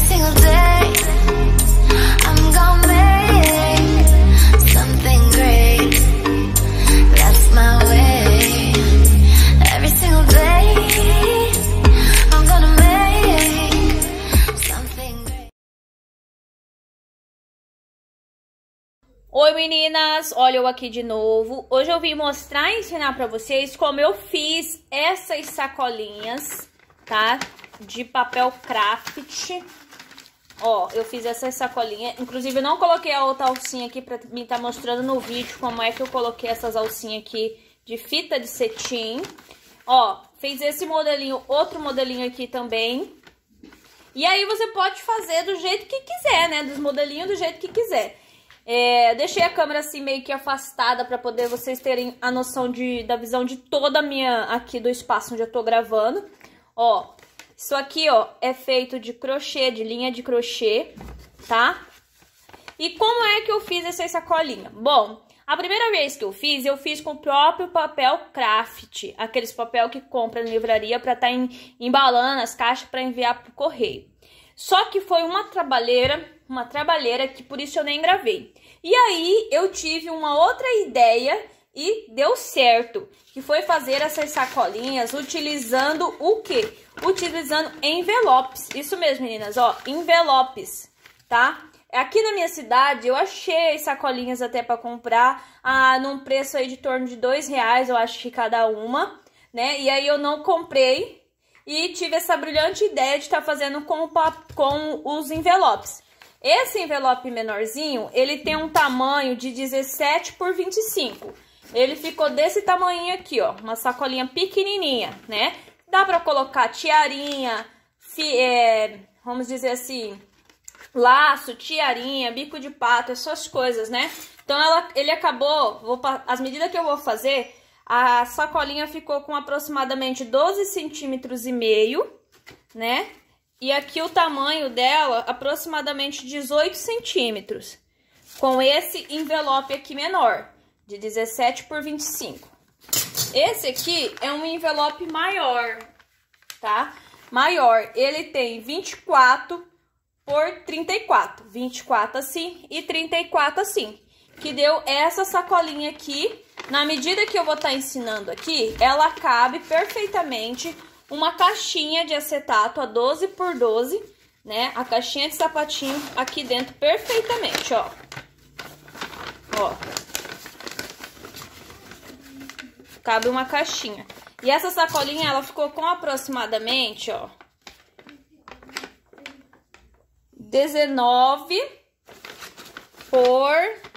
single day I'm gonna make something great. That's my way. Every single day I'm gonna make something great. Oi meninas, olha eu aqui de novo. Hoje eu vim mostrar e ensinar pra vocês como eu fiz essas sacolinhas, tá? De papel craft. Ó, eu fiz essas sacolinhas. Inclusive eu não coloquei a outra alcinha aqui pra mim estar mostrando no vídeo como é que eu coloquei essas alcinhas aqui de fita de cetim. Ó, fez esse modelinho, outro modelinho aqui também. E aí você pode fazer do jeito que quiser, né? Dos modelinhos do jeito que quiser. Deixei a câmera assim meio que afastada para poder vocês terem a noção da visão de toda a minha, aqui do espaço onde eu tô gravando. Ó, isso aqui, ó, é feito de crochê, de linha de crochê, tá? E como é que eu fiz essa sacolinha? Bom, a primeira vez que eu fiz com o próprio papel craft, aqueles papel que compra na livraria para estar embalando as caixas para enviar pro correio. Só que foi uma trabalheira que por isso eu nem gravei. E aí eu tive uma outra ideia e deu certo, que foi fazer essas sacolinhas utilizando o quê? Utilizando envelopes. Isso mesmo, meninas, ó, envelopes, tá? Aqui na minha cidade eu achei sacolinhas até para comprar num preço aí de torno de R$2, eu acho que cada uma, né? E aí eu não comprei. E tive essa brilhante ideia de estar fazendo com os envelopes. Esse envelope menorzinho, ele tem um tamanho de 17 por 25. Ele ficou desse tamanho aqui, ó. Uma sacolinha pequenininha, né? Dá pra colocar tiarinha, vamos dizer assim, laço, tiarinha, bico de pato, essas coisas, né? Então ele acabou, as medidas que eu vou fazer... A sacolinha ficou com aproximadamente 12 centímetros e meio, né? E aqui o tamanho dela, aproximadamente 18 centímetros. Com esse envelope aqui menor, de 17 por 25. Esse aqui é um envelope maior, tá? Maior, ele tem 24 por 34. 24 assim e 34 assim. Que deu essa sacolinha aqui. Na medida que eu vou estar ensinando aqui, ela cabe perfeitamente uma caixinha de acetato a 12 por 12, né? A caixinha de sapatinho aqui dentro perfeitamente, ó. Ó. Cabe uma caixinha. E essa sacolinha, ela ficou com aproximadamente, ó, 19 por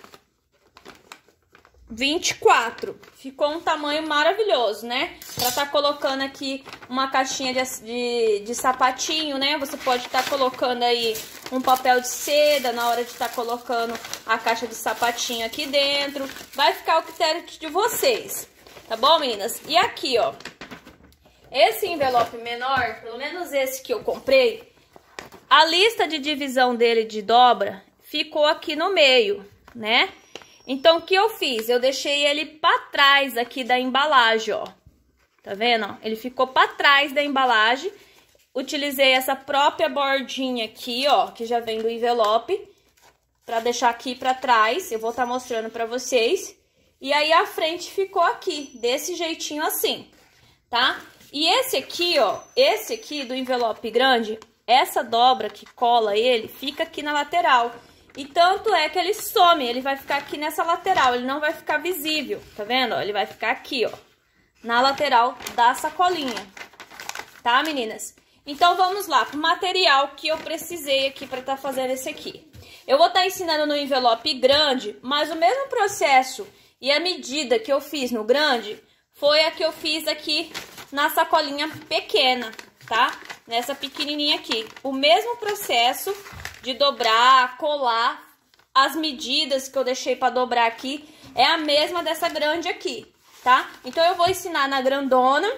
24. Ficou um tamanho maravilhoso, né? Pra estar colocando aqui uma caixinha de sapatinho, né? Você pode estar colocando aí um papel de seda na hora de estar colocando a caixa de sapatinho aqui dentro. Vai ficar ao critério de vocês, tá bom, meninas? E aqui, ó, esse envelope menor, pelo menos esse que eu comprei, a lista de divisão dele de dobra ficou aqui no meio, né? Então, o que eu fiz? Eu deixei ele pra trás aqui da embalagem, ó. Tá vendo? Ele ficou pra trás da embalagem. Utilizei essa própria bordinha aqui, ó, que já vem do envelope, pra deixar aqui pra trás. Eu vou estar mostrando pra vocês. E aí, a frente ficou aqui, desse jeitinho assim, tá? E esse aqui, ó, esse aqui do envelope grande, essa dobra que cola ele, fica aqui na lateral. E tanto é que ele some, ele vai ficar aqui nessa lateral, ele não vai ficar visível, tá vendo? Ele vai ficar aqui, ó, na lateral da sacolinha, tá, meninas? Então, vamos lá, pro material que eu precisei aqui pra estar fazendo esse aqui. Eu vou estar ensinando no envelope grande, mas o mesmo processo e a medida que eu fiz no grande foi a que eu fiz aqui na sacolinha pequena, tá? Nessa pequenininha aqui. O mesmo processo de dobrar, colar, as medidas que eu deixei para dobrar aqui é a mesma dessa grande aqui, tá? Então eu vou ensinar na grandona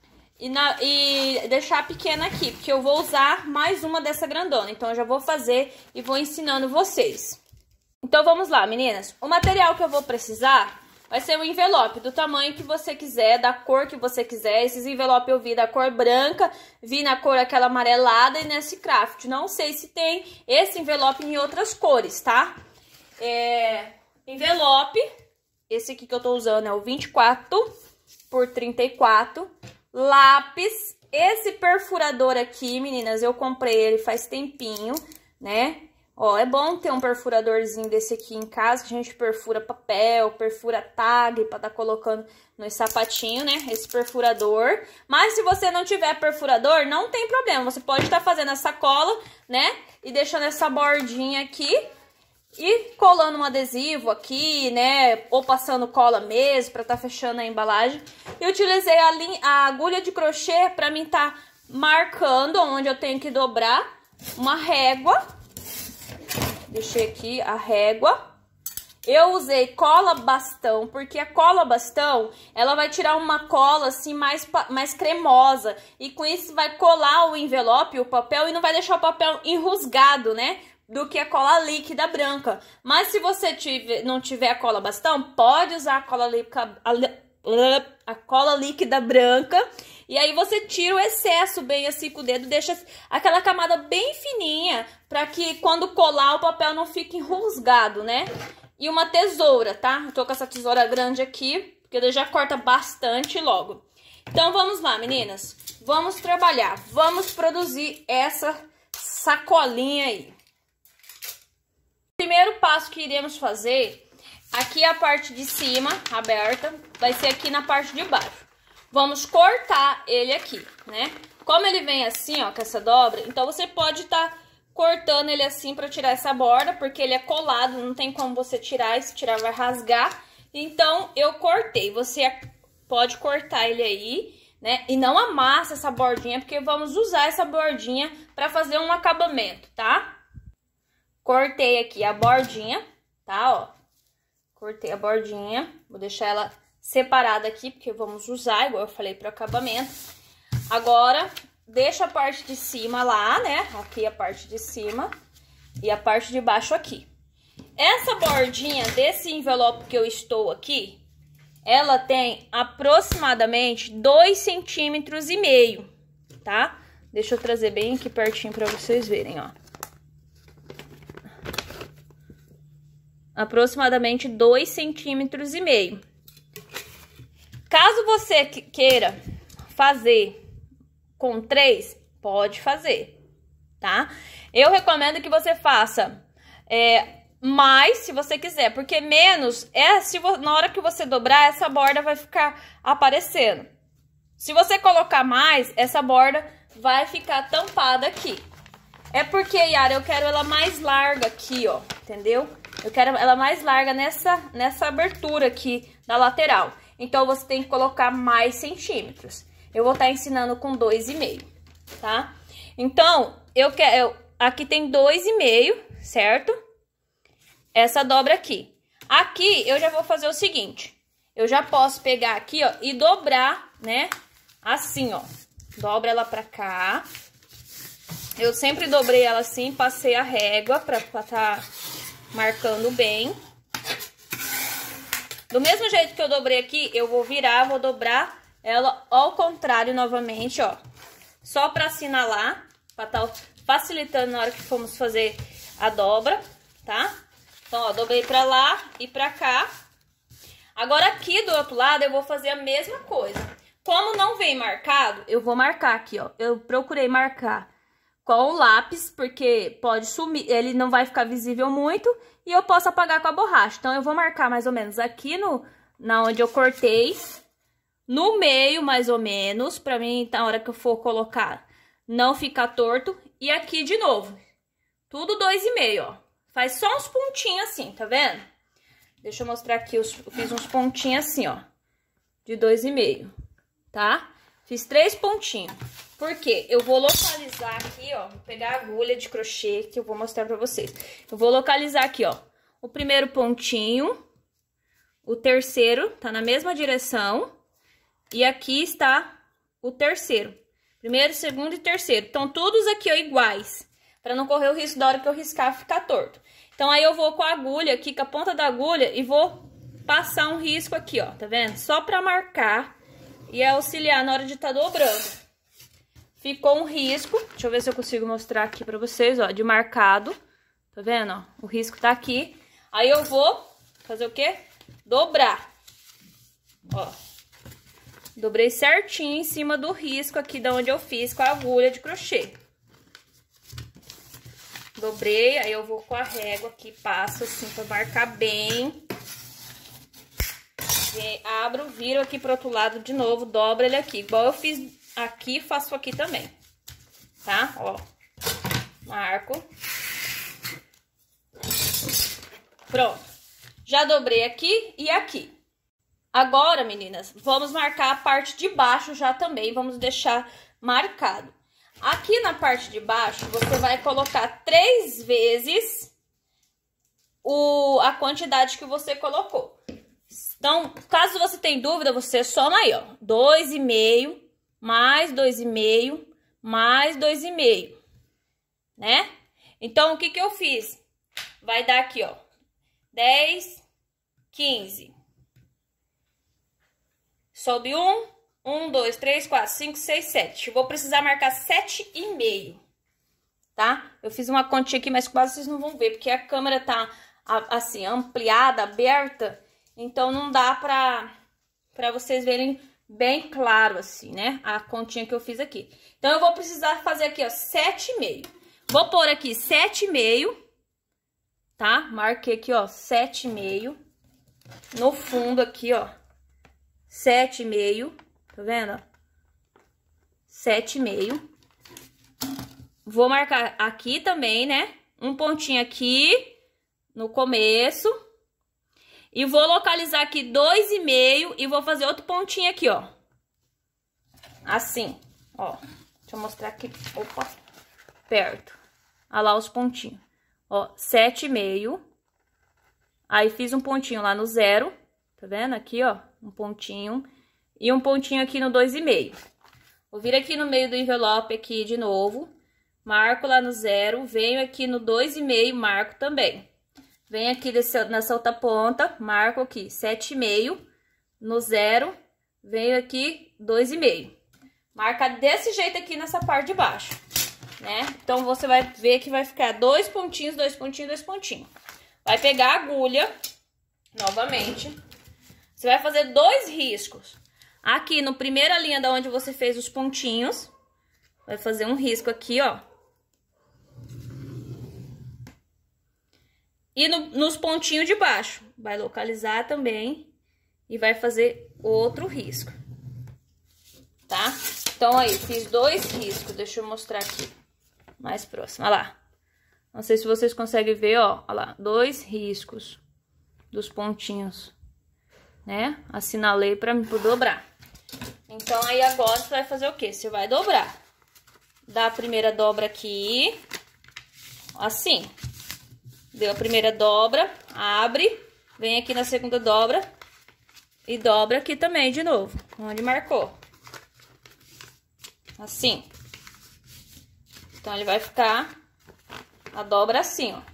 e deixar a pequena aqui, porque eu vou usar mais uma dessa grandona. Então eu já vou fazer e vou ensinando vocês. Então vamos lá, meninas. O material que eu vou precisar vai ser um envelope do tamanho que você quiser, da cor que você quiser. Esses envelopes eu vi da cor branca, vi na cor aquela amarelada e nesse craft. Não sei se tem esse envelope em outras cores, tá? Envelope, esse aqui que eu tô usando é o 24 por 34. Lápis, esse perfurador aqui, meninas, eu comprei ele faz tempinho, né? Ó, é bom ter um perfuradorzinho desse aqui em casa, que a gente perfura papel, perfura tag, pra tá colocando nos sapatinhos, né? Esse perfurador. Mas se você não tiver perfurador, não tem problema. Você pode estar fazendo essa cola, né? E deixando essa bordinha aqui e colando um adesivo aqui, né? Ou passando cola mesmo, pra tá fechando a embalagem. E utilizei a agulha de crochê pra mim tá marcando onde eu tenho que dobrar, uma régua. Deixei aqui a régua. Eu usei cola bastão, porque a cola bastão, ela vai tirar uma cola assim mais cremosa. E com isso vai colar o envelope, o papel, e não vai deixar o papel enrusgado, né? Do que a cola líquida branca. Mas se você não tiver a cola bastão, pode usar a cola líquida branca. E aí você tira o excesso bem assim com o dedo, deixa aquela camada bem fininha, pra que quando colar o papel não fique enrosgado, né? E uma tesoura, tá? Eu tô com essa tesoura grande aqui, porque ele já corta bastante logo. Então vamos lá, meninas. Vamos trabalhar, vamos produzir essa sacolinha aí. O primeiro passo que iremos fazer, aqui a parte de cima, aberta, vai ser aqui na parte de baixo. Vamos cortar ele aqui, né? Como ele vem assim, ó, com essa dobra, então você pode estar cortando ele assim pra tirar essa borda, porque ele é colado, não tem como você tirar, e se tirar vai rasgar. Então, eu cortei. Você pode cortar ele aí, né? E não amassa essa bordinha, porque vamos usar essa bordinha pra fazer um acabamento, tá? Cortei aqui a bordinha, tá, ó. Cortei a bordinha, vou deixar ela separada aqui, porque vamos usar, igual eu falei, para acabamento. Agora, deixa a parte de cima lá, né? Aqui a parte de cima e a parte de baixo aqui. Essa bordinha desse envelope que eu estou aqui, ela tem aproximadamente 2,5 cm, tá? Deixa eu trazer bem aqui pertinho para vocês verem, ó. Aproximadamente 2,5 cm. Caso você queira fazer com 3, pode fazer, tá? Eu recomendo que você faça mais, se você quiser, porque menos na hora que você dobrar, essa borda vai ficar aparecendo. Se você colocar mais, essa borda vai ficar tampada aqui. É porque, Yara, eu quero ela mais larga aqui, ó, entendeu? Eu quero ela mais larga nessa abertura aqui da lateral. Então, você tem que colocar mais centímetros. Eu vou estar ensinando com 2,5, tá? Então, aqui tem 2,5, certo? Essa dobra aqui. Aqui, eu já vou fazer o seguinte. Eu já posso pegar aqui, ó, e dobrar, né? Assim, ó. Dobra ela pra cá. Eu sempre dobrei ela assim, passei a régua pra tá marcando bem. Do mesmo jeito que eu dobrei aqui, eu vou virar, vou dobrar ela ao contrário novamente, ó. Só pra assinalar, pra tá facilitando na hora que formos fazer a dobra, tá? Então, ó, dobrei pra lá e pra cá. Agora, aqui do outro lado, eu vou fazer a mesma coisa. Como não vem marcado, eu vou marcar aqui, ó. Eu procurei marcar com o lápis, porque pode sumir, ele não vai ficar visível muito e eu posso apagar com a borracha. Então, eu vou marcar mais ou menos aqui na onde eu cortei, no meio mais ou menos, pra mim, na hora que eu for colocar, não ficar torto. E aqui de novo, tudo 2,5, ó. Faz só uns pontinhos assim, tá vendo? Deixa eu mostrar aqui, eu fiz uns pontinhos assim, ó, de 2,5, tá? Fiz 3 pontinhos. Por quê? Eu vou localizar aqui, ó, vou pegar a agulha de crochê que eu vou mostrar pra vocês. Eu vou localizar aqui, ó, o primeiro pontinho, o terceiro tá na mesma direção e aqui está o terceiro. Primeiro, segundo e terceiro. Então, todos aqui, ó, iguais, pra não correr o risco da hora que eu riscar ficar torto. Então, aí eu vou com a agulha aqui, com a ponta da agulha e vou passar um risco aqui, ó, tá vendo? Só pra marcar e auxiliar na hora de tá dobrando. Ficou um risco, deixa eu ver se eu consigo mostrar aqui pra vocês, ó, de marcado. Tá vendo, ó? O risco tá aqui. Aí eu vou fazer o quê? Dobrar. Ó. Dobrei certinho em cima do risco aqui da onde eu fiz com a agulha de crochê. Dobrei, aí eu vou com a régua aqui, passo assim pra marcar bem. Abro, viro aqui pro outro lado de novo, dobro ele aqui. Igual eu fiz aqui, faço aqui também. Tá? Ó. Marco. Pronto. Já dobrei aqui e aqui. Agora, meninas, vamos marcar a parte de baixo já também. Vamos deixar marcado. Aqui na parte de baixo, você vai colocar 3 vezes a quantidade que você colocou. Então, caso você tenha dúvida, você soma aí, ó. 2,5, mais 2,5, mais 2,5, né? Então, o que que eu fiz? Vai dar aqui, ó. 10, 15. Sobe 1, 2, 3, 4, 5, 6, 7. Eu vou precisar marcar 7,5, tá? Eu fiz uma continha aqui, mas quase vocês não vão ver, porque a câmera tá, assim, ampliada, aberta. Então, não dá pra vocês verem bem claro, assim, né? A continha que eu fiz aqui. Então, eu vou precisar fazer aqui, ó, 7,5. Vou pôr aqui 7,5, tá? Marquei aqui, ó, 7,5. No fundo aqui, ó, 7,5. Tá vendo? 7,5. Vou marcar aqui também, né? Um pontinho aqui no começo. E vou localizar aqui 2,5 e vou fazer outro pontinho aqui, ó. Assim, ó. Deixa eu mostrar aqui. Opa, perto. Olha lá os pontinhos. Ó, 7,5. Aí fiz um pontinho lá no 0. Tá vendo? Aqui, ó, um pontinho. E um pontinho aqui no 2,5. Vou vir aqui no meio do envelope aqui de novo. Marco lá no 0. Venho aqui no 2,5, marco também. Venho aqui nessa outra ponta, marco aqui 7,5. No 0, venho aqui 2,5. Marca desse jeito aqui nessa parte de baixo, né? Então, você vai ver que vai ficar 2 pontinhos, 2 pontinhos, 2 pontinhos. Vai pegar a agulha, novamente. Você vai fazer 2 riscos. Aqui, no primeira linha da onde você fez os pontinhos, vai fazer um risco aqui, ó. E nos pontinhos de baixo, vai localizar também e vai fazer outro risco, tá? Então, aí, fiz 2 riscos, deixa eu mostrar aqui, mais próximo, olha lá. Não sei se vocês conseguem ver, ó, olha lá, 2 riscos dos pontinhos, né? Assinalei pra mim dobrar. Então, aí agora você vai fazer o quê? Você vai dobrar. Dá a primeira dobra aqui, assim. Deu a primeira dobra, abre, vem aqui na segunda dobra e dobra aqui também de novo, onde marcou. Assim. Então, ele vai ficar a dobra assim, ó.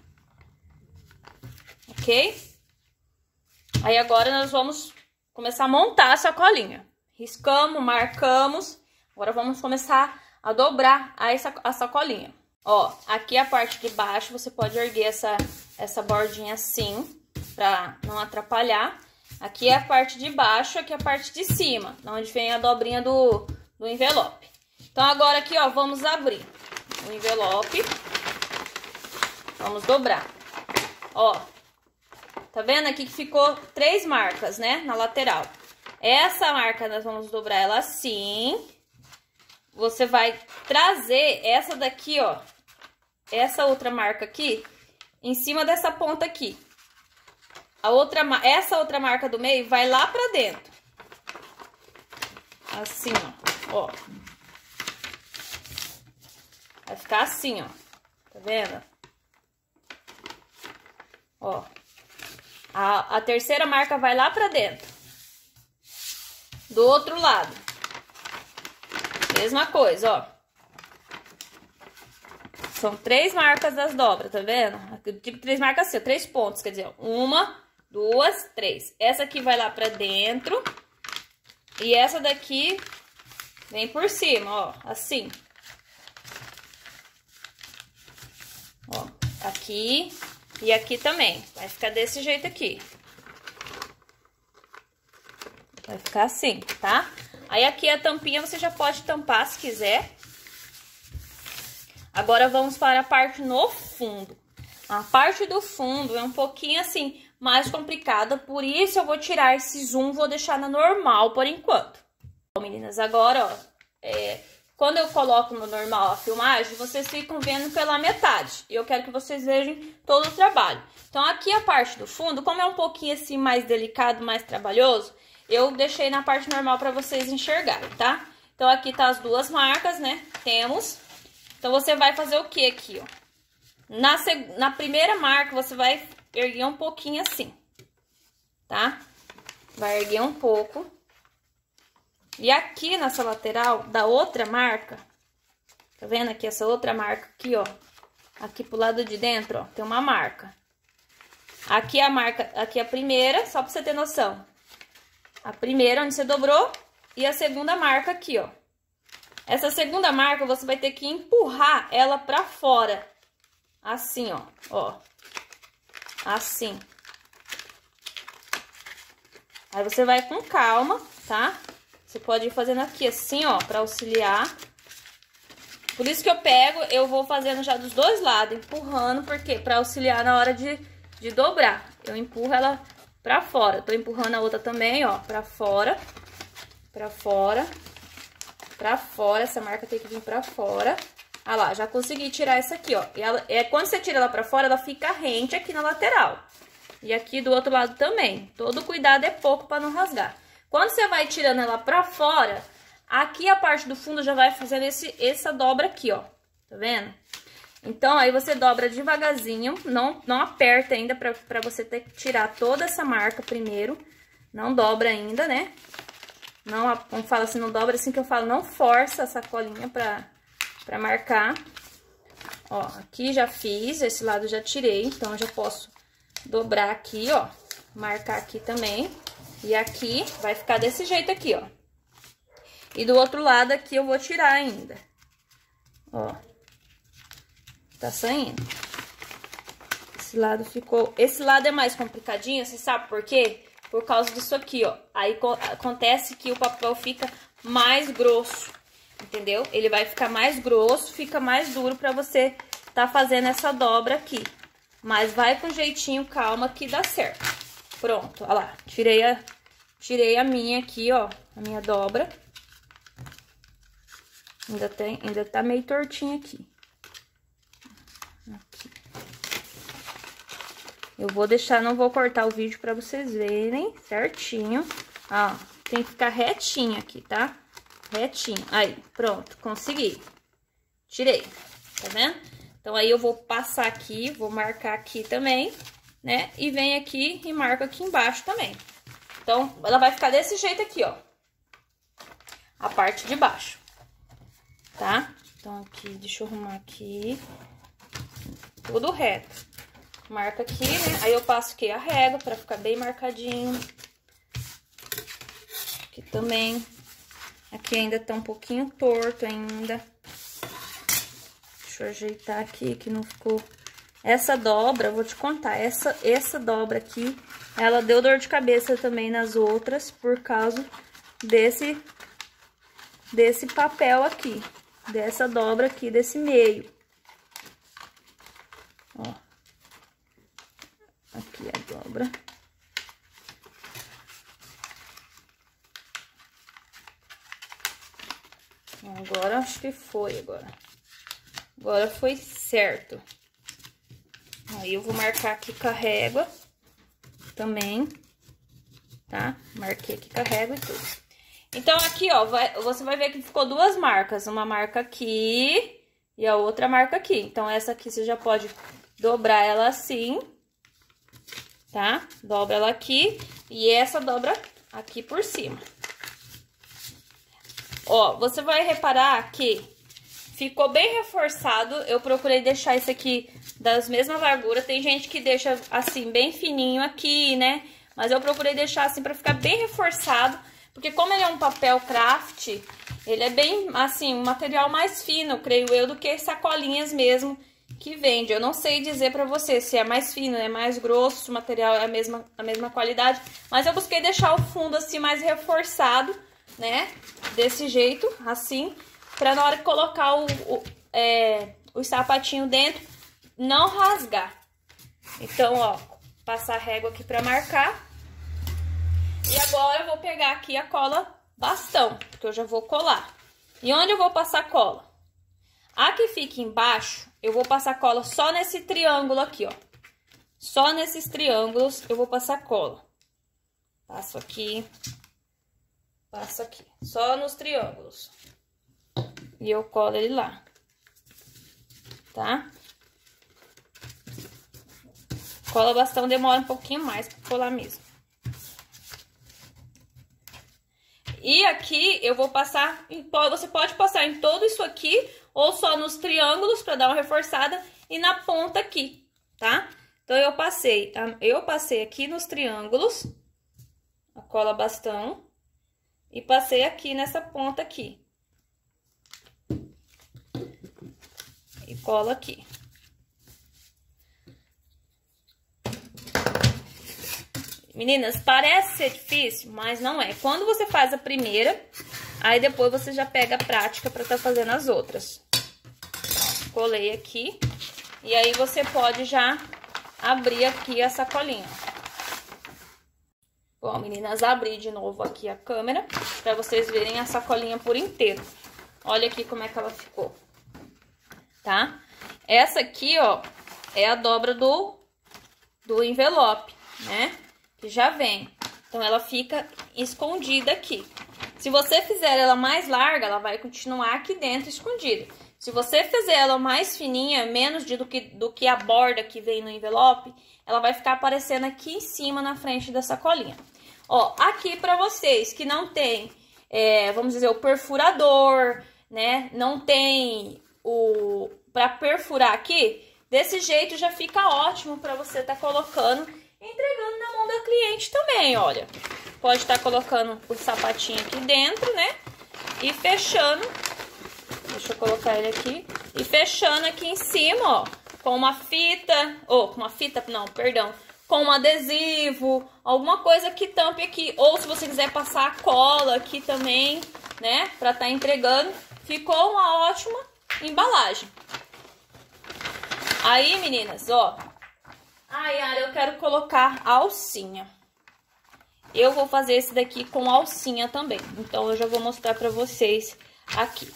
Ok? Aí, agora, nós vamos começar a montar a sacolinha. Riscamos, marcamos. Agora, vamos começar a dobrar a sacolinha. Ó, aqui a parte de baixo, você pode erguer essa bordinha assim, pra não atrapalhar. Aqui é a parte de baixo, aqui é a parte de cima, onde vem a dobrinha do envelope. Então, agora aqui, ó, vamos abrir o envelope. Vamos dobrar. Ó, tá vendo aqui que ficou 3 marcas, né, na lateral. Essa marca, nós vamos dobrar ela assim. Você vai trazer essa daqui, ó, essa outra marca aqui, em cima dessa ponta aqui. Essa outra marca do meio vai lá pra dentro. Assim, ó. Vai ficar assim, ó. Tá vendo? Ó. A terceira marca vai lá pra dentro. Do outro lado. Mesma coisa, ó. São 3 marcas das dobras, tá vendo? Eu digo 3 marcas assim, ó, 3 pontos, quer dizer, 1, 2, 3. Essa aqui vai lá pra dentro. E essa daqui vem por cima, ó, assim. Ó, aqui e aqui também. Vai ficar desse jeito aqui. Vai ficar assim, tá? Aí aqui a tampinha você já pode tampar se quiser. Agora vamos para a parte no fundo. A parte do fundo é um pouquinho assim, mais complicada. Por isso eu vou tirar esse zoom, vou deixar na normal por enquanto. Bom, meninas, agora, ó, quando eu coloco no normal a filmagem, vocês ficam vendo pela metade. E eu quero que vocês vejam todo o trabalho. Então aqui a parte do fundo, como é um pouquinho assim mais delicado, mais trabalhoso, eu deixei na parte normal para vocês enxergarem, tá? Então aqui tá as duas marcas, né? Temos. Então você vai fazer o que aqui, ó? Na primeira marca você vai erguer um pouquinho assim, tá? Vai erguer um pouco. E aqui nessa lateral da outra marca, tá vendo aqui essa outra marca aqui, ó? Aqui pro lado de dentro, ó, tem uma marca. Aqui a marca, aqui a primeira, só pra você ter noção. A primeira onde você dobrou e a segunda marca aqui, ó. Essa segunda marca você vai ter que empurrar ela pra fora. Assim, ó, ó. Assim. Aí você vai com calma, tá? Você pode ir fazendo aqui assim, ó, pra auxiliar. Por isso que eu vou fazendo já dos dois lados, empurrando, porque pra auxiliar na hora de dobrar. Eu empurro ela pra fora. Tô empurrando a outra também, ó, pra fora. Pra fora. Pra fora. Essa marca tem que vir pra fora. Ah lá, já consegui tirar essa aqui, ó. E quando você tira ela pra fora, ela fica rente aqui na lateral. E aqui do outro lado também. Todo cuidado é pouco pra não rasgar. Quando você vai tirando ela pra fora, aqui a parte do fundo já vai fazendo essa dobra aqui, ó. Tá vendo? Então, aí você dobra devagarzinho, não aperta ainda pra você ter que tirar toda essa marca primeiro. Não dobra ainda, né? Não, como fala assim, não dobra assim que eu falo, não força a sacolinha pra marcar. Ó, aqui já fiz, esse lado já tirei, então eu já posso dobrar aqui, ó. Marcar aqui também. E aqui vai ficar desse jeito aqui, ó. E do outro lado aqui eu vou tirar ainda. Ó. Tá saindo. Esse lado ficou... Esse lado é mais complicadinho, você sabe por quê? Por causa disso aqui, ó. Aí acontece que o papel fica mais grosso, entendeu? Ele vai ficar mais grosso, fica mais duro pra você tá fazendo essa dobra aqui. Mas vai com jeitinho, calma, que dá certo. Pronto, olha lá. Tirei a minha aqui, ó. A minha dobra. Ainda tá meio tortinha aqui. Eu vou deixar, não vou cortar o vídeo pra vocês verem certinho. Ó, tem que ficar retinho aqui, tá? Retinho. Aí, pronto, consegui. Tirei, tá vendo? Então, aí eu vou passar aqui, vou marcar aqui também, né? E vem aqui e marco aqui embaixo também. Então, ela vai ficar desse jeito aqui, ó. A parte de baixo, tá? Então, aqui, deixa eu arrumar aqui. Tudo reto. Marca aqui, né? Aí eu passo aqui a régua pra ficar bem marcadinho. Aqui também. Aqui ainda tá um pouquinho torto ainda. Deixa eu ajeitar aqui, que não ficou... Essa dobra, eu vou te contar, essa dobra aqui, ela deu dor de cabeça também nas outras, por causa desse papel aqui. Dessa dobra aqui, desse meio. Ó. Aqui a dobra. Agora, acho que foi agora. Agora foi certo. Aí eu vou marcar aqui com a régua também, tá? Marquei aqui com a régua e tudo. Então, aqui, ó, você vai ver que ficou duas marcas. Uma marca aqui e a outra marca aqui. Então, essa aqui você já pode dobrar ela assim, tá? Dobra ela aqui e essa dobra aqui por cima. Ó, você vai reparar que ficou bem reforçado. Eu procurei deixar esse aqui das mesmas larguras. Tem gente que deixa assim, bem fininho aqui, né? Mas eu procurei deixar assim pra ficar bem reforçado. Porque como ele é um papel craft, ele é bem, assim, um material mais fino, creio eu, do que sacolinhas mesmo que vende. Eu não sei dizer pra você se é mais fino, é mais grosso, se o material é a mesma qualidade. Mas eu busquei deixar o fundo assim mais reforçado, né? Desse jeito, assim, pra na hora de colocar o sapatinho dentro, não rasgar. Então, ó, passar a régua aqui pra marcar. E agora eu vou pegar aqui a cola bastão, porque eu já vou colar. E onde eu vou passar cola? A que fica embaixo, eu vou passar cola só nesse triângulo aqui, ó. Só nesses triângulos eu vou passar cola. Passo aqui, só nos triângulos. E eu colo ele lá, tá? Cola bastão demora um pouquinho mais pra colar mesmo. E aqui eu vou passar, você pode passar em todo isso aqui, ou só nos triângulos para dar uma reforçada, e na ponta aqui, tá? Então eu passei aqui nos triângulos, a cola bastão, e passei aqui nessa ponta aqui. E colo aqui. Meninas, parece ser difícil, mas não é. Quando você faz a primeira, aí depois você já pega a prática pra estar fazendo as outras. Colei aqui. E aí você pode já abrir aqui a sacolinha. Bom, meninas, abri de novo aqui a câmera pra vocês verem a sacolinha por inteiro. Olha aqui como é que ela ficou. Tá? Essa aqui, ó, é a dobra do envelope, né? Que já vem. Então, ela fica escondida aqui. Se você fizer ela mais larga, ela vai continuar aqui dentro escondida. Se você fizer ela mais fininha, menos do que a borda que vem no envelope, ela vai ficar aparecendo aqui em cima, na frente da sacolinha. Ó, aqui pra vocês que não tem, vamos dizer, o perfurador, né? Não tem pra perfurar aqui, desse jeito já fica ótimo pra você tá colocando, entregando na mão da cliente também, olha. Pode estar colocando o sapatinho aqui dentro, né? E fechando. Deixa eu colocar ele aqui. E fechando aqui em cima, ó. Com uma fita. Com um adesivo. Alguma coisa que tampe aqui. Ou se você quiser passar a cola aqui também, né? Pra estar entregando. Ficou uma ótima embalagem. Aí, meninas, ó. Ai, Yara, eu quero colocar a alcinha. Eu vou fazer esse daqui com alcinha também. Então, eu já vou mostrar pra vocês aqui.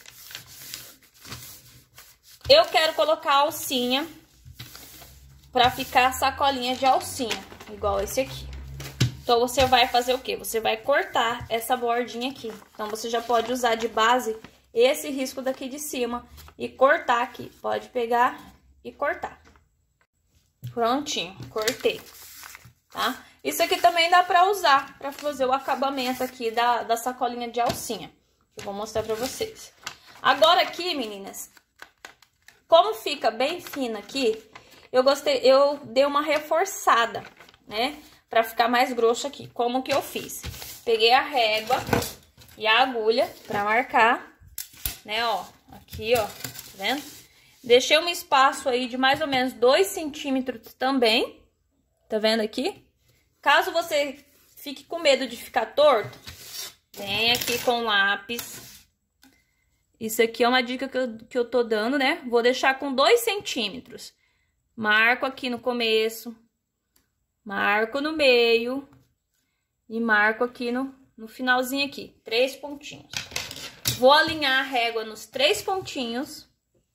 Eu quero colocar a alcinha pra ficar sacolinha de alcinha, igual esse aqui. Então, você vai fazer o quê? Você vai cortar essa bordinha aqui. Então, você já pode usar de base esse risco daqui de cima e cortar aqui. Pode pegar e cortar. Prontinho, cortei, tá? Isso aqui também dá pra usar, pra fazer o acabamento aqui da sacolinha de alcinha. Eu vou mostrar pra vocês. Agora aqui, meninas, como fica bem fino aqui, eu dei uma reforçada, né? Pra ficar mais grosso aqui. Como que eu fiz? Peguei a régua e a agulha pra marcar, né, ó. Aqui, ó, tá vendo? Deixei um espaço aí de mais ou menos 2 centímetros também. Tá vendo aqui? Caso você fique com medo de ficar torto, vem aqui com lápis. Isso aqui é uma dica que eu tô dando, né? Vou deixar com 2 centímetros. Marco aqui no começo. Marco no meio. E marco aqui no finalzinho aqui. 3 pontinhos. Vou alinhar a régua nos 3 pontinhos.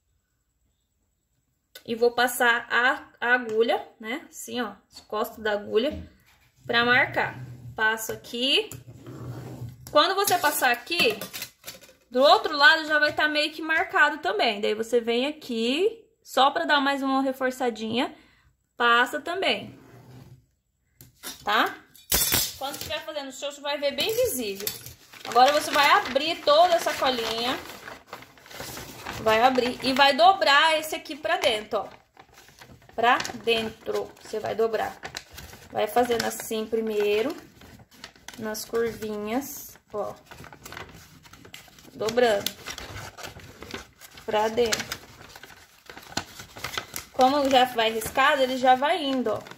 E vou passar a agulha, né? Assim, ó, as costas da agulha, pra marcar. Passo aqui. Quando você passar aqui, do outro lado já vai estar meio que marcado também. Daí você vem aqui, só pra dar mais uma reforçadinha, passa também. Tá? Quando estiver fazendo o seu, você vai ver bem visível. Agora você vai abrir toda a sacolinha. vai abrir e vai dobrar esse aqui pra dentro, ó. Pra dentro, você vai dobrar. Vai fazendo assim primeiro, nas curvinhas, ó. Dobrando. Pra dentro. Como já vai riscado, ele já vai indo, ó.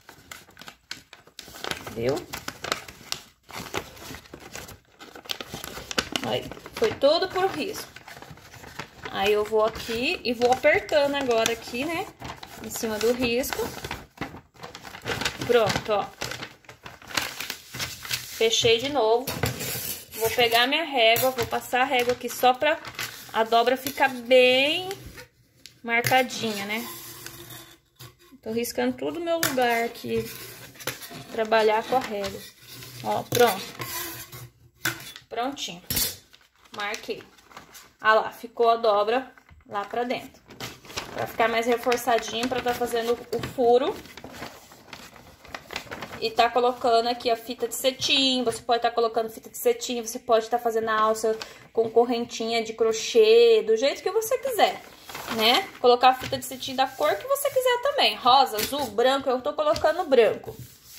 Viu? Aí, foi tudo por risco. Aí eu vou aqui e vou apertando agora aqui, né? Em cima do risco. Pronto, ó. Fechei de novo. Vou pegar minha régua, vou passar a régua aqui só pra a dobra ficar bem marcadinha, né? Tô riscando tudo o meu lugar aqui. Trabalhar com a régua. Ó, pronto. Prontinho. Marquei. Ah lá, ficou a dobra lá pra dentro. Pra ficar mais reforçadinho, pra tá fazendo o furo. E tá colocando aqui a fita de cetim. Você pode tá colocando fita de cetim. Você pode tá fazendo a alça com correntinha de crochê. Do jeito que você quiser, né? Colocar a fita de cetim da cor que você quiser também. Rosa, azul, branco. Eu tô colocando branco.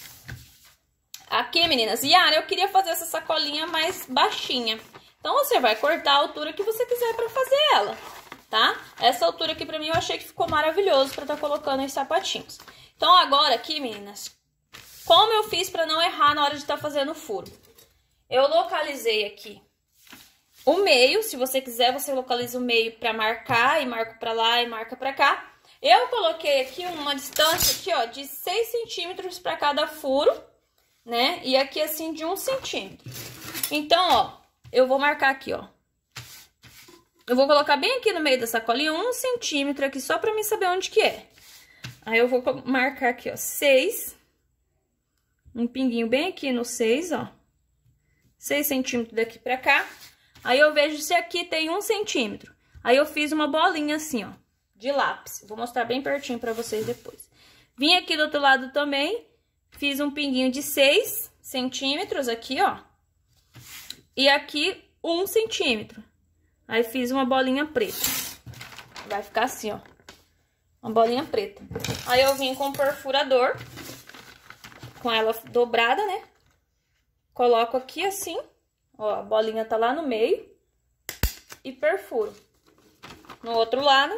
Aqui, meninas. Yara, eu queria fazer essa sacolinha mais baixinha. Então, você vai cortar a altura que você quiser pra fazer ela, tá? Essa altura aqui pra mim eu achei que ficou maravilhoso pra tá colocando os sapatinhos. Então, agora aqui, meninas, como eu fiz pra não errar na hora de tá fazendo o furo? Eu localizei aqui o meio. Se você quiser, você localiza o meio pra marcar e marco pra lá e marca pra cá. Eu coloquei aqui uma distância aqui, ó, de 6 centímetros pra cada furo, né? E aqui assim de 1 centímetro. Então, ó, eu vou marcar aqui, ó. Eu vou colocar bem aqui no meio da sacolinha 1 centímetro aqui, só pra mim saber onde que é. Aí eu vou marcar aqui, ó, 6. Um pinguinho bem aqui no 6, ó. 6 centímetros daqui pra cá. Aí eu vejo se aqui tem 1 centímetro. Aí eu fiz uma bolinha assim, ó, de lápis. Vou mostrar bem pertinho pra vocês depois. Vim aqui do outro lado também. Fiz um pinguinho de 6 centímetros aqui, ó. E aqui 1 centímetro. Aí fiz uma bolinha preta. Vai ficar assim, ó. Uma bolinha preta. Aí eu vim com o perfurador. Com ela dobrada, né? Coloco aqui assim. Ó, a bolinha tá lá no meio. E perfuro. No outro lado.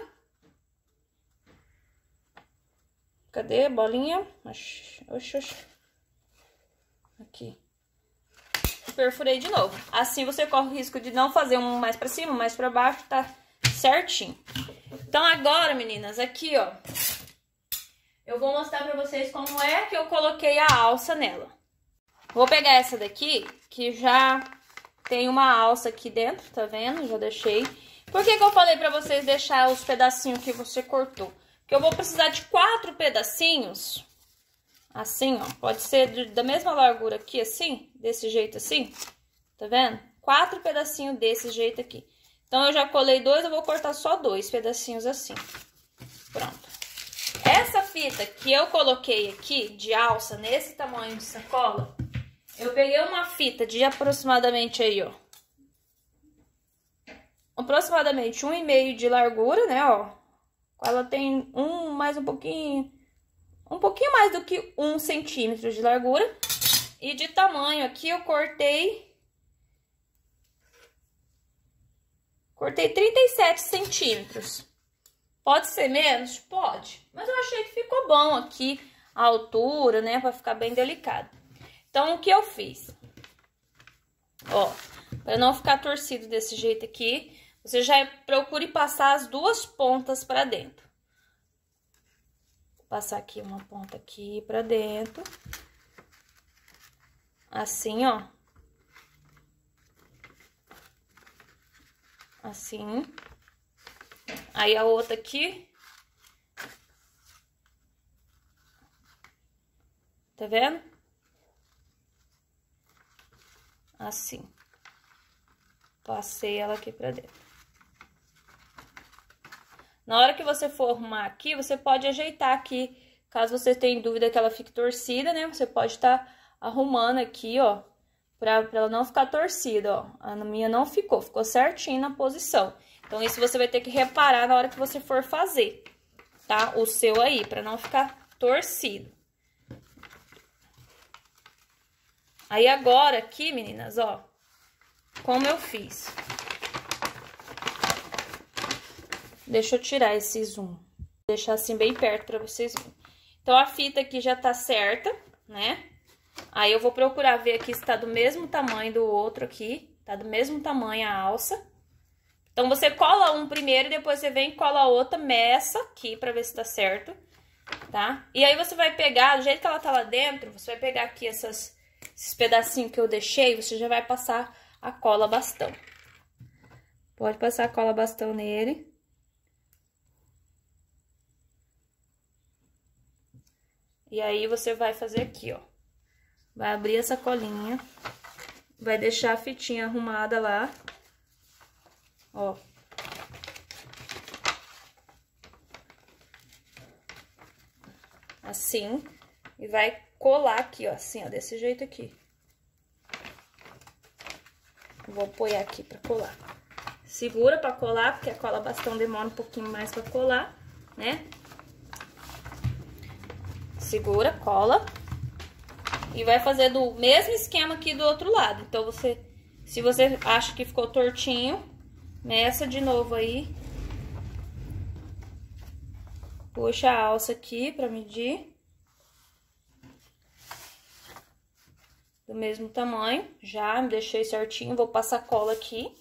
Cadê a bolinha? Oxi, oxi, oxi. Aqui. Perfurei de novo. Assim você corre o risco de não fazer um mais pra cima, um mais pra baixo, tá certinho. Então agora, meninas, aqui, ó, eu vou mostrar pra vocês como é que eu coloquei a alça nela. Vou pegar essa daqui, que já tem uma alça aqui dentro, tá vendo? Já deixei. Por que que eu falei pra vocês deixar os pedacinhos que você cortou? Porque eu vou precisar de 4 pedacinhos. Assim, ó, pode ser da mesma largura aqui, assim, desse jeito assim, tá vendo? 4 pedacinhos desse jeito aqui. Então, eu já colei 2, eu vou cortar só 2 pedacinhos assim. Pronto. Essa fita que eu coloquei aqui, de alça, nesse tamanho de sacola, eu peguei uma fita de aproximadamente aí, ó. Aproximadamente 1,5 de largura, né, ó. Ela tem mais um pouquinho mais do que 1 centímetro de largura. E de tamanho aqui eu cortei 37 centímetros. Pode ser menos? Pode. Mas eu achei que ficou bom aqui a altura, né? Pra ficar bem delicado. Então, o que eu fiz? Ó, pra não ficar torcido desse jeito aqui, você já procure passar as 2 pontas pra dentro. Passar aqui uma ponta aqui pra dentro. Assim, ó. Assim. Aí a outra aqui. Tá vendo? Assim. Passei ela aqui pra dentro. Na hora que você for arrumar aqui, você pode ajeitar aqui. Caso você tenha dúvida que ela fique torcida, né? Você pode estar arrumando aqui, ó. Pra ela não ficar torcida, ó. A minha não ficou certinho na posição. Então, isso você vai ter que reparar na hora que você for fazer, tá? O seu aí, pra não ficar torcido. Aí, agora aqui, meninas, ó, como eu fiz. Deixa eu tirar esse zoom. Deixar assim bem perto pra vocês verem. Então, a fita aqui já tá certa, né? Aí, eu vou procurar ver aqui se tá do mesmo tamanho do outro aqui. Tá do mesmo tamanho a alça. Então, você cola um primeiro, depois você vem e cola a outra, meça aqui pra ver se tá certo, tá? E aí, você vai pegar, do jeito que ela tá lá dentro, você vai pegar aqui esses pedacinhos que eu deixei, você já vai passar a cola bastão. Pode passar a cola bastão nele. E aí, você vai fazer aqui, ó. Vai abrir essa colinha. Vai deixar a fitinha arrumada lá. Ó. Assim. E vai colar aqui, ó. Assim, ó. Desse jeito aqui. Vou apoiar aqui pra colar. Segura pra colar, porque a cola bastão demora um pouquinho mais pra colar, né? Segura, cola. E vai fazer do mesmo esquema aqui do outro lado. Então, se você acha que ficou tortinho, meça de novo aí. Puxa a alça aqui pra medir. Do mesmo tamanho. Já me deixei certinho. Vou passar cola aqui.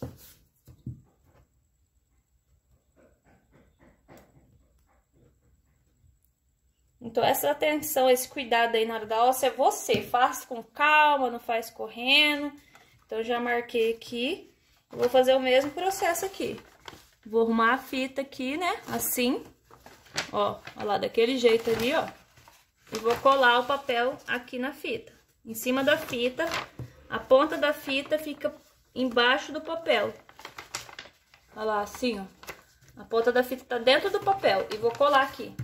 Então, essa atenção, esse cuidado aí na hora da alça é você. Faça com calma, não faz correndo. Então, eu já marquei aqui. Eu vou fazer o mesmo processo aqui. Vou arrumar a fita aqui, né? Assim. Ó, olha lá, daquele jeito ali, ó. E vou colar o papel aqui na fita. Em cima da fita, a ponta da fita fica embaixo do papel. Olha lá, assim, ó. A ponta da fita tá dentro do papel. E vou colar aqui.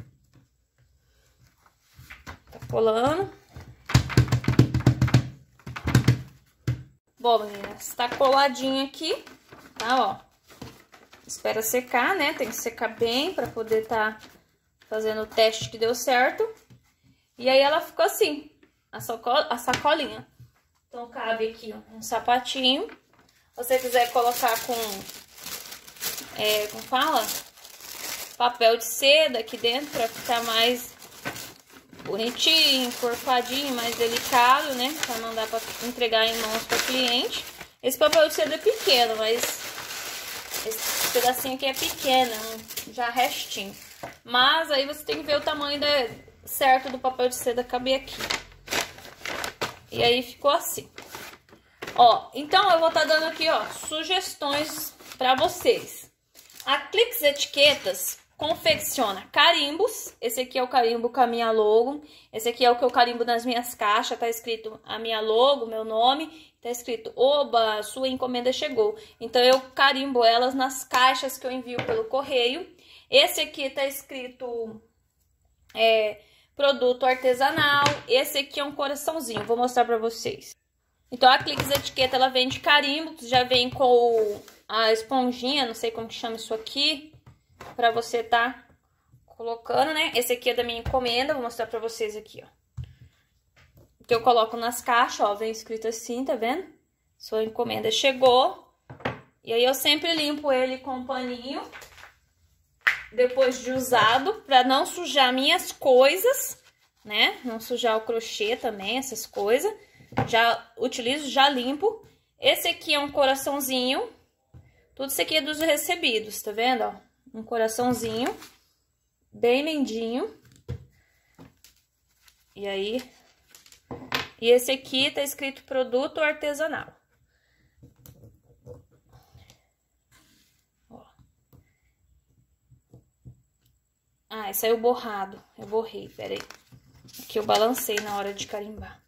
Tá colando. Bom, meninas, tá coladinho aqui, tá, ó. Espera secar, né? Tem que secar bem pra poder tá fazendo o teste que deu certo. E aí, ela ficou assim, a sacolinha. Então, cabe aqui, ó, um sapatinho. Se você quiser colocar com, como fala? Papel de seda aqui dentro pra ficar mais bonitinho, encorpadinho, mais delicado, né? Pra não dar pra entregar em mãos pra cliente. Esse papel de seda é pequeno, mas esse pedacinho aqui é pequeno, já restinho. Mas aí você tem que ver o tamanho certo do papel de seda caber aqui. E aí ficou assim. Ó, então eu vou estar dando aqui, ó, sugestões pra vocês. A Clix Etiquetas confecciona carimbos. Esse aqui é o carimbo com a minha logo. Esse aqui é o que eu carimbo nas minhas caixas. Tá escrito a minha logo, meu nome. Tá escrito, oba, sua encomenda chegou. Então, eu carimbo elas nas caixas que eu envio pelo correio. Esse aqui tá escrito produto artesanal. Esse aqui é um coraçãozinho. Vou mostrar pra vocês. Então, a Clix Etiqueta, ela vem de carimbo. Já vem com a esponjinha, não sei como que chama isso aqui. Pra você tá colocando, né? Esse aqui é da minha encomenda, vou mostrar pra vocês aqui, ó. Que eu coloco nas caixas, ó, vem escrito assim, tá vendo? Sua encomenda chegou. E aí eu sempre limpo ele com um paninho, depois de usado, pra não sujar minhas coisas, né? Não sujar o crochê também, essas coisas. Já utilizo, já limpo. Esse aqui é um coraçãozinho. Tudo isso aqui é dos recebidos, tá vendo, ó? Um coraçãozinho, bem lindinho. E aí, e esse aqui tá escrito produto artesanal. Ó. Ah, esse aí é o borrado. Eu borrei, peraí. Aqui eu balancei na hora de carimbar.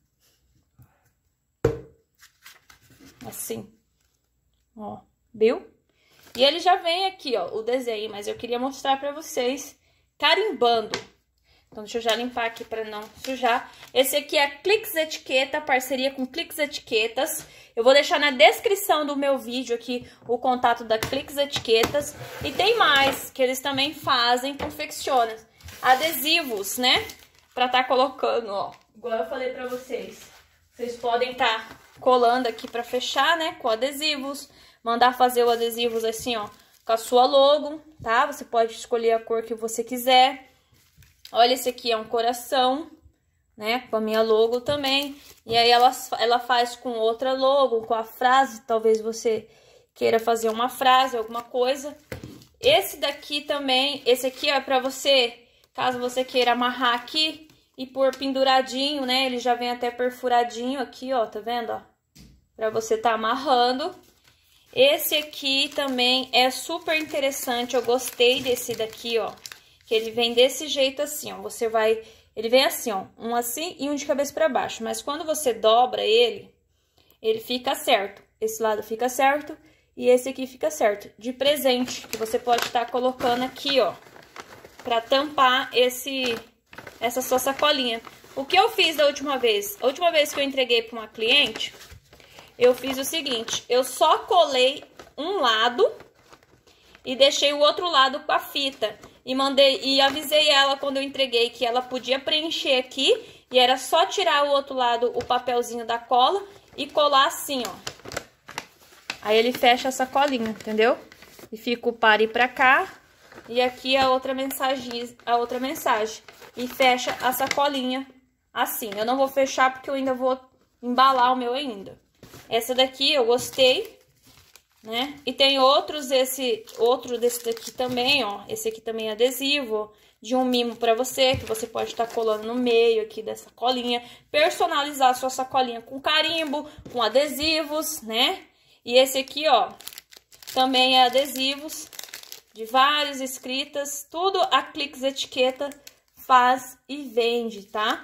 Assim. Ó, viu? E ele já vem aqui, ó, o desenho, mas eu queria mostrar pra vocês carimbando. Então, deixa eu já limpar aqui para não sujar. Esse aqui é Cliques Etiqueta, parceria com Cliques Etiquetas. Eu vou deixar na descrição do meu vídeo aqui o contato da Cliques Etiquetas. E tem mais, que eles também fazem, confeccionam adesivos, né? Pra tá colocando, ó. Igual eu falei pra vocês. Vocês podem tá colando aqui pra fechar, né? Com adesivos. Mandar fazer o adesivos assim, ó. Com a sua logo, tá? Você pode escolher a cor que você quiser. Olha, esse aqui é um coração, né? Com a minha logo também. E aí ela faz com outra logo, com a frase. Talvez você queira fazer uma frase, alguma coisa. Esse daqui também, esse aqui é pra você, caso você queira amarrar aqui e pôr penduradinho, né? Ele já vem até perfuradinho aqui, ó, tá vendo, ó? Pra você tá amarrando. Esse aqui também é super interessante, eu gostei desse daqui, ó. Que ele vem desse jeito assim, ó. Você vai... Ele vem assim, ó. Um assim e um de cabeça pra baixo. Mas quando você dobra ele, ele fica certo. Esse lado fica certo e esse aqui fica certo. De presente, que você pode estar colocando aqui, ó. Pra tampar essa sua sacolinha. O que eu fiz da última vez? A última vez que eu entreguei pra uma cliente, eu fiz o seguinte. Eu só colei um lado e deixei o outro lado com a fita. E avisei ela quando eu entreguei que ela podia preencher aqui. E era só tirar o outro lado, o papelzinho da cola e colar assim, ó. Aí ele fecha a sacolinha, entendeu? E fica o pare pra cá. E aqui a outra mensagem. E fecha a sacolinha assim. Eu não vou fechar porque eu ainda vou embalar o meu ainda. Essa daqui eu gostei, né? E tem outro desse daqui também, ó. Esse aqui também é adesivo, de um mimo pra você, que você pode estar colando no meio aqui da sacolinha. Personalizar a sua sacolinha com carimbo, com adesivos, né? E esse aqui, ó, também é adesivos de várias escritas. Tudo a Cliques Etiqueta faz e vende, tá?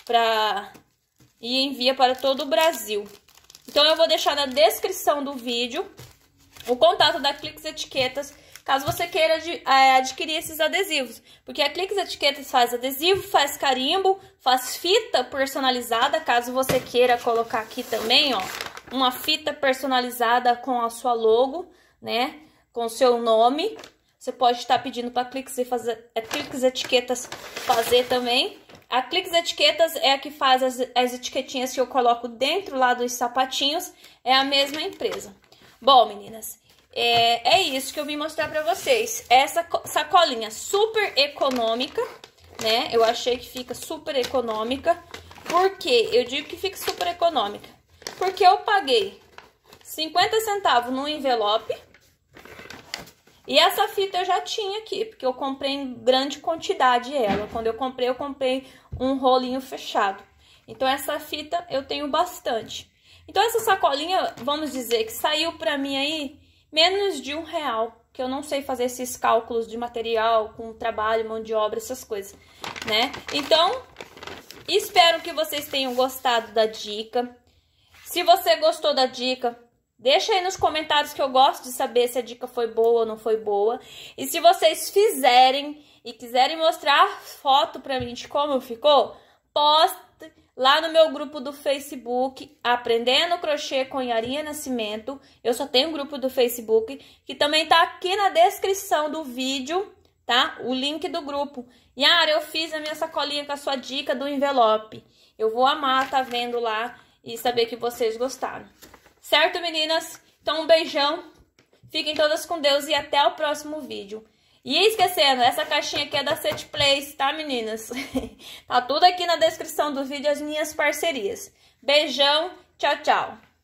E envia para todo o Brasil. Então, eu vou deixar na descrição do vídeo o contato da Cliques Etiquetas, caso você queira adquirir esses adesivos. Porque a Cliques Etiquetas faz adesivo, faz carimbo, faz fita personalizada, caso você queira colocar aqui também, ó, uma fita personalizada com a sua logo, né, com o seu nome. Você pode estar pedindo para Cliques Etiquetas fazer também. A Cliques Etiquetas é a que faz as etiquetinhas que eu coloco dentro lá dos sapatinhos. É a mesma empresa. Bom, meninas, é isso que eu vim mostrar pra vocês. Essa sacolinha super econômica, né? Eu achei que fica super econômica. Por quê? Eu digo que fica super econômica. Porque eu paguei 50 centavos no envelope. E essa fita eu já tinha aqui, porque eu comprei em grande quantidade ela. Quando eu comprei um rolinho fechado. Então, essa fita eu tenho bastante. Então, essa sacolinha, vamos dizer que saiu pra mim aí menos de R$1. Que eu não sei fazer esses cálculos de material, com trabalho, mão de obra, essas coisas, né? Então, espero que vocês tenham gostado da dica. Se você gostou da dica, deixa aí nos comentários que eu gosto de saber se a dica foi boa ou não foi boa. E se vocês fizerem e quiserem mostrar foto pra mim de como ficou, poste lá no meu grupo do Facebook, Aprendendo Crochê com Yarinha Nascimento. Eu só tenho um grupo do Facebook, que também tá aqui na descrição do vídeo, tá? O link do grupo. Yara, eu fiz a minha sacolinha com a sua dica do envelope. Eu vou amar tá vendo lá e saber que vocês gostaram. Certo, meninas? Então, um beijão. Fiquem todas com Deus e até o próximo vídeo. E esquecendo, essa caixinha aqui é da Set Place, tá, meninas? Tá tudo aqui na descrição do vídeo, as minhas parcerias. Beijão, tchau, tchau.